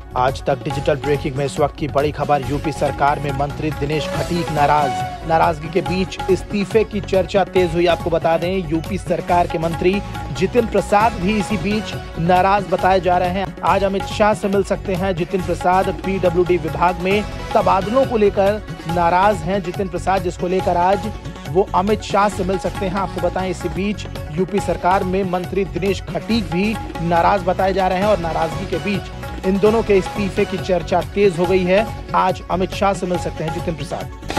आज तक digital breaking में इस वक्त की बड़ी खबर। यूपी सरकार में मंत्री दिनेश खटीक नाराजगी के बीच इस्तीफे की चर्चा तेज हुई। आपको बता दें, यूपी सरकार के मंत्री जितिन प्रसाद भी इसी बीच नाराज बताए जा रहे हैं। आज अमित शाह से मिल सकते हैं जितिन प्रसाद। पीडब्ल्यूडी विभाग में तबादलों को लेकर नाराज हैं जितिन प्रसाद, जिसको लेकर आज वो अमित शाह से मिल सकते हैं। आपको बताएं, इसी बीच यूपी सरकार में मंत्री दिनेश खटीक भी नाराज बताए जा रहे हैं और नाराजगी के बीच इन दोनों के इस्तीफे की चर्चा तेज हो गई है। आज अमित शाह से मिल सकते हैं जितिन प्रसाद।